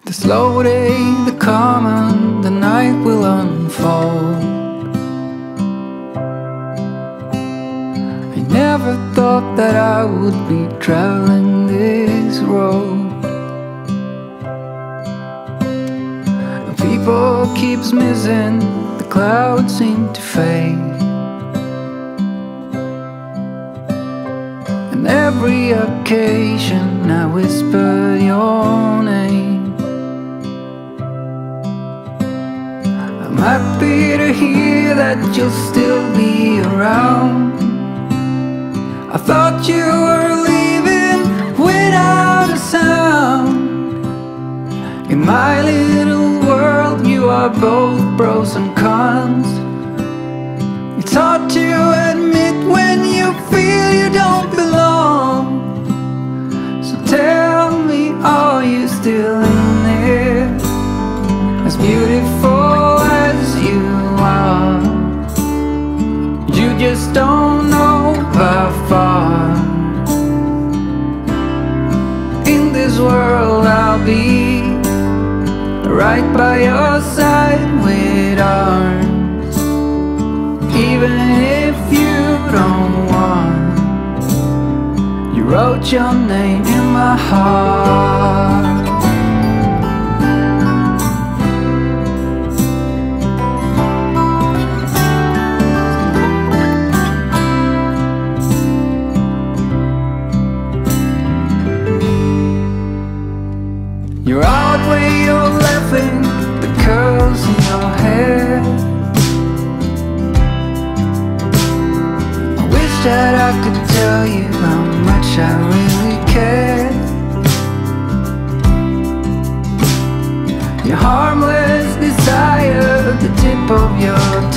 The slow day, the calm, and the night will unfold. I never thought that I would be traveling this road. People keeps missing, the clouds seem to fade. And every occasion I whisper your name. I'm happy to hear that you'll still be around. I thought you were leaving without a sound. In my little world you are both pros and cons. It's hard to admit when you feel you don't belong. So tell me, are you still in there? As beautiful as you are, you just don't know how far. In this world I'll be right by your side with arms. Even if you don't want, you wrote your name in my heart. You're out where you're laughing, the curls in your hair. I wish that I could tell you how much I really care. Your harmless desire, the tip of your